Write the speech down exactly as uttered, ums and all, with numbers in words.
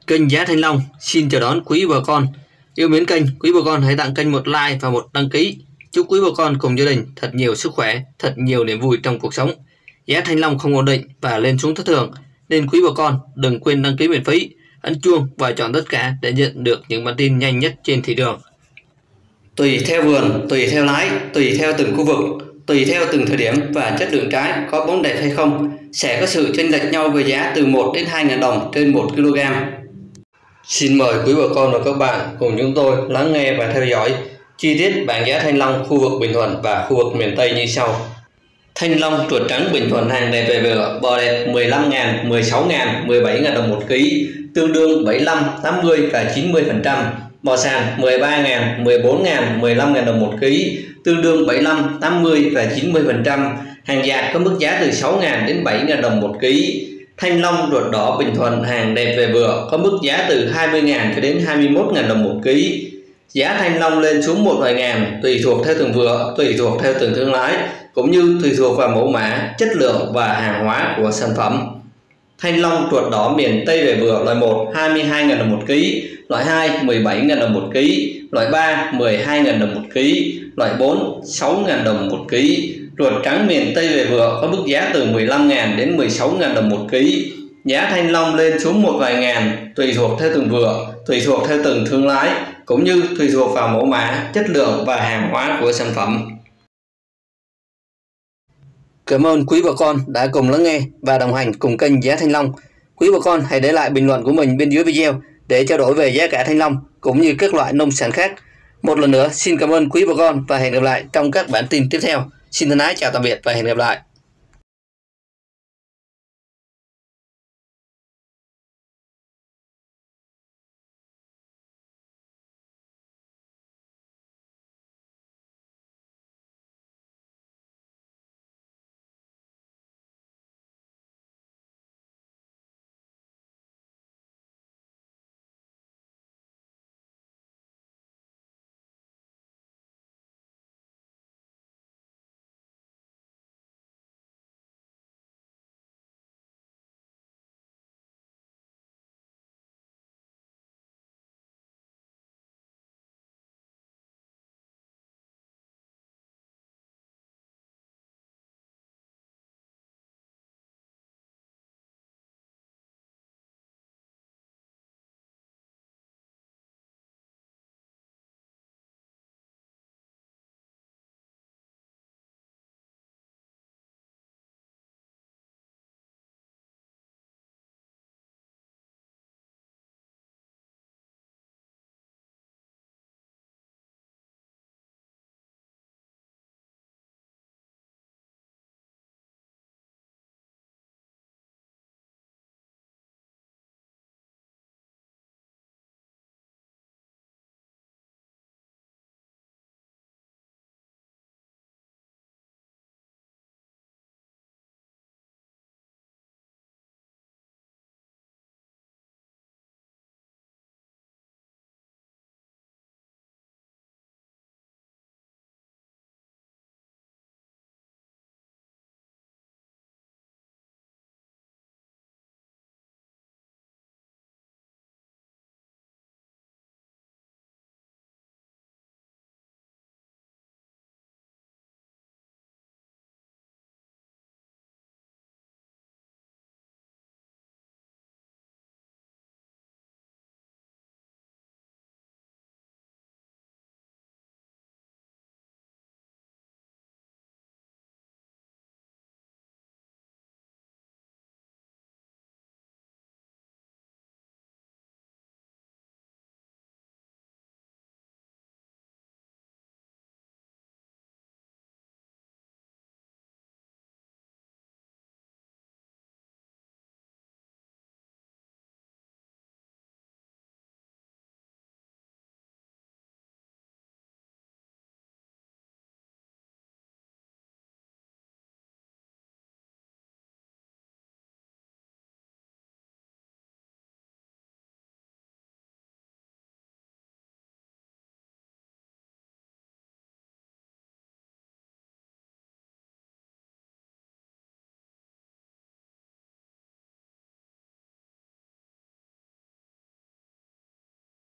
Kênh Giá Thanh Long xin chào đón quý bà con yêu mến kênh. Quý bà con hãy tặng kênh một like và một đăng ký. Chúc quý bà con cùng gia đình thật nhiều sức khỏe, thật nhiều niềm vui trong cuộc sống. Giá thanh long không ổn định và lên xuống thất thường, nên quý bà con đừng quên đăng ký miễn phí, ấn chuông và chọn tất cả để nhận được những bản tin nhanh nhất trên thị trường. Tùy theo vườn, tùy theo lái, tùy theo từng khu vực, tùy theo từng thời điểm và chất lượng trái có bóng đẹp hay không, sẽ có sự chênh lệch nhau về giá từ một đến hai nghìn đồng trên một ki lô gam. Xin mời quý bà con và các bạn cùng chúng tôi lắng nghe và theo dõi chi tiết bảng giá thanh long khu vực Bình Thuận và khu vực miền Tây như sau. Thanh long chuột trắng Bình Thuận hàng đẹp về vựa, bò đẹp mười lăm nghìn, mười sáu nghìn, mười bảy nghìn đồng một ký, tương đương bảy mươi lăm, tám mươi và chín mươi phần trăm. Bò sàn mười ba nghìn, mười bốn nghìn, mười lăm nghìn đồng một ký, tương đương bảy mươi lăm, tám mươi và chín mươi phần trăm. Hàng dạt có mức giá từ sáu nghìn đến bảy nghìn đồng một ký. Thanh long ruột đỏ Bình Thuận hàng đẹp về vựa có mức giá từ hai mươi nghìn cho đến hai mươi mốt nghìn đồng một ký. Giá thanh long lên xuống một vài ngàn tùy thuộc theo từng vựa, tùy thuộc theo từng thương lái, cũng như tùy thuộc vào mẫu mã, chất lượng và hàng hóa của sản phẩm. Thanh long ruột đỏ miền Tây về vựa loại một hai mươi hai nghìn đồng một ký, loại hai mười bảy nghìn đồng một ký, loại ba mười hai nghìn đồng một ký, loại bốn sáu nghìn đồng một ký. Ruột trắng miền Tây về vựa có mức giá từ mười lăm nghìn đến mười sáu nghìn đồng một ký. Giá thanh long lên xuống một vài ngàn tùy thuộc theo từng vựa, tùy thuộc theo từng thương lái, cũng như tùy thuộc vào mẫu mã, chất lượng và hàng hóa của sản phẩm. Cảm ơn quý bà con đã cùng lắng nghe và đồng hành cùng kênh Giá Thanh Long. Quý bà con hãy để lại bình luận của mình bên dưới video để trao đổi về giá cả thanh long cũng như các loại nông sản khác. Một lần nữa xin cảm ơn quý bà con và hẹn gặp lại trong các bản tin tiếp theo. Xin thân ái chào tạm biệt và hẹn gặp lại.